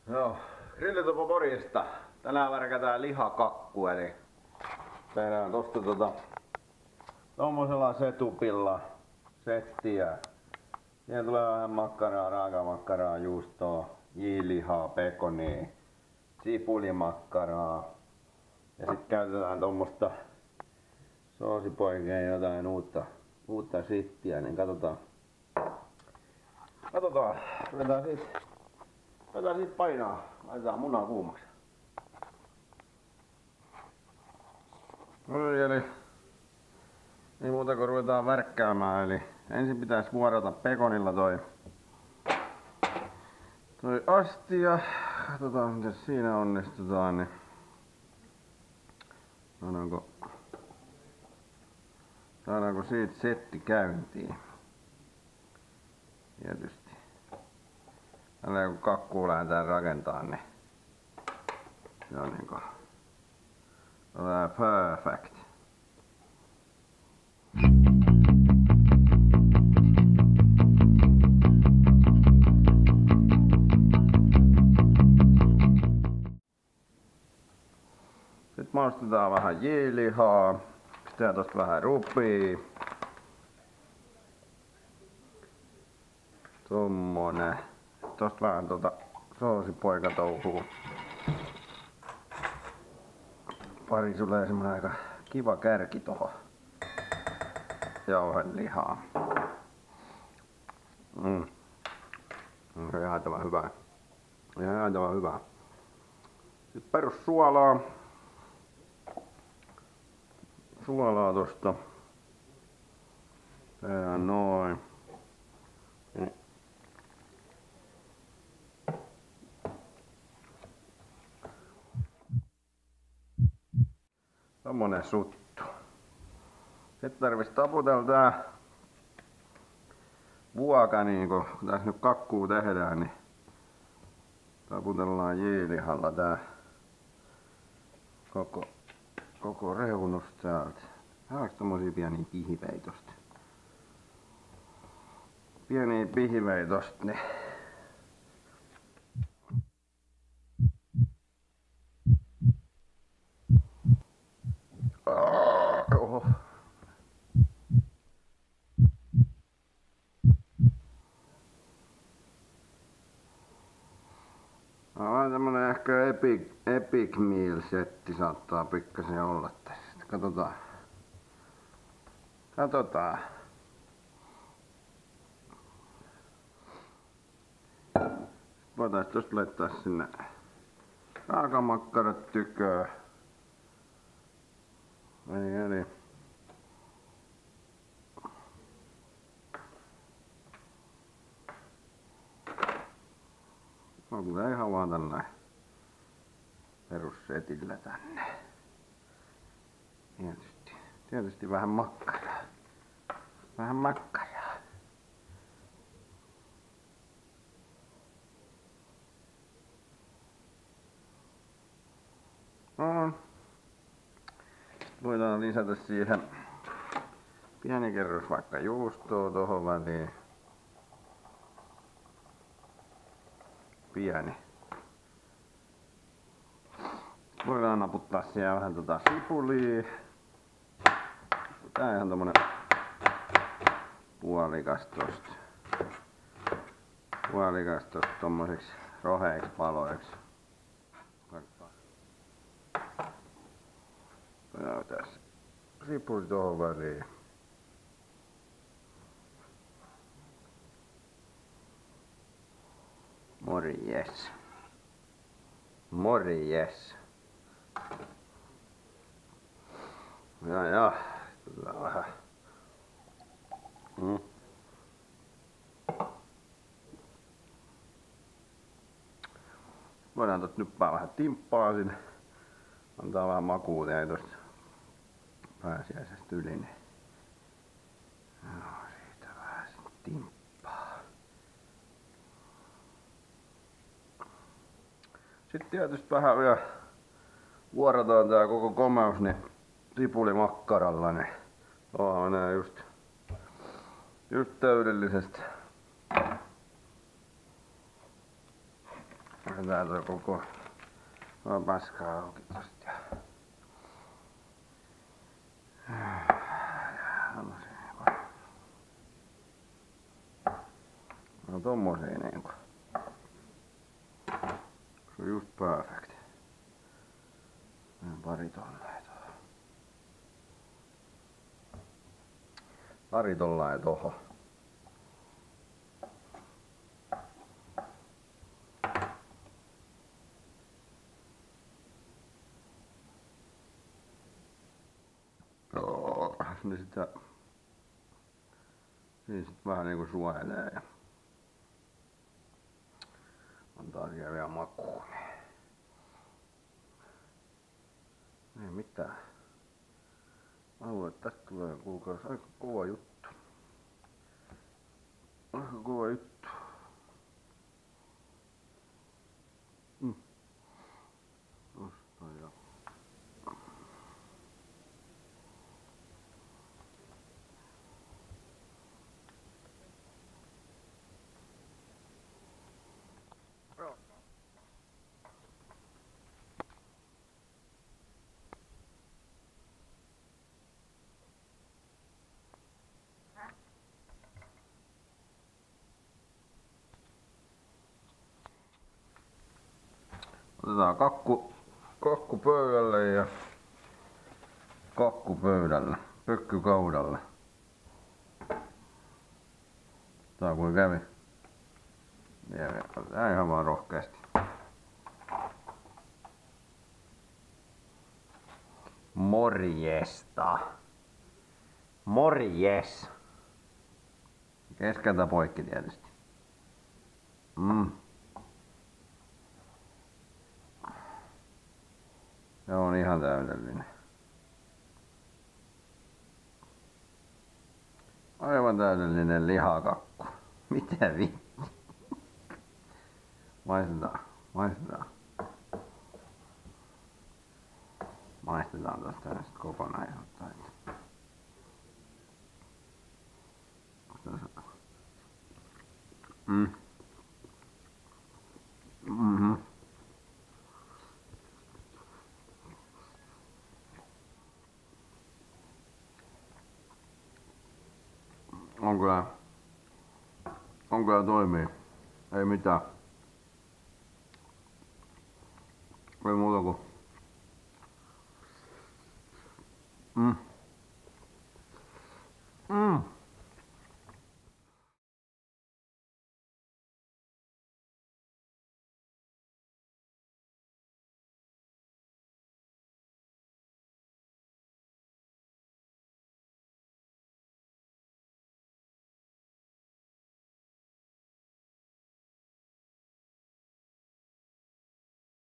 Joo, grillitopo morjesta. Tänään värkätään lihakakku, eli tehdään tosta tommosella setupilla settiä. Siihen tulee vähän makkaraa, raakamakkaraa, juustoa, jilihaa, pekonia, sipulimakkaraa. Ja sit käytetään tommosta soosipoikeen jotain uutta sittiä, niin katsotaan. Ruvetaan siitä painaa. Laitetaan munaa kuumaksi. Eli ei muuta kuin ruvetaan värkkäämään. Eli ensin pitäisi vuorata pekonilla toi astia. Katsotaan miten siinä onnistutaan. Niin saadaanko siitä setti käyntiin? Tietysti. Tällä kun kakkuu lähdetään rakentamaan, niin se on niinku perfect. Sitten maustetaan vähän jilihaa. Pistetään tosta vähän rupia. Tommonen. Tosta vähän soosipoikatouhuu. Pari tulee semmonen aika kiva kärki tohon jauhelihaa. Se on jäätävän hyvää. Jäätävän hyvää. Sitten perussuolaa. Suolaa tosta. Tehdään noin. Tommonen suttu. Sitten tarvis taputella tää vuoka, niin kun tässä nyt kakkuu tehdään, niin taputellaan jilihalla tää koko reunus täältä. Saaks tommosia pieniä pihivejä tosta? Pieniä pihivejä tosta, niin oho. Vähän tämmönen ehkä Epic Meal setti saattaa pikkasen olla tässä. Katsotaan. Voitais tosta laittaa sinne raakamakkarat tyköön. Eli tulee ihan vaan tällainen perussetillä tänne. Tietysti vähän makkaraa. Voidaan lisätä siihen pieni kerros vaikka juustoa tohon väliin. Pieni. Voidaan naputtaa siihen vähän sipulia. Tää ihan tommonen puolikas tosta tommosiksi roheiksi paloiksi. Ja tässä sipuli tohon väliin. Morjes. Ja. Vähän. Voidaan tot nyppää vähän timppaa sinne. Antaa vähän makuu jäi tosta pääsiäisestä yli. Niin. Siitä vähän timppaa. Sitten tietysti vähän vielä vuorataan tää koko komeus niin sipulimakkaralla. Niin onhan nää just täydellisesti. Tää toi koko paskaa auki tosta. No tommosia niinku. Se on just perfect. Pari tollain tohon. Niin sitä niin sit vähän niinku suojelee ja antaa siihen vielä makuun. Ei mitään. Mä luulen, että tästä tulee kuulkaas aika kova juttu. Aika kova juttu. Tosta ja otetaan kakku pöydälle ja kakku pöydälle, pökky kaudalle. Tää kun kävi. Tää ihan vaan rohkeasti. Morjesta. Morjes. Keskeltä poikki tietysti. Se on ihan täydellinen. Aivan täydellinen lihakakku. Mitä vittu? Maistetaan. Maistetaan tosta nyt kokonaan ja ottaa. On kyllä toimii. Ei mitään. Ei muuta kuin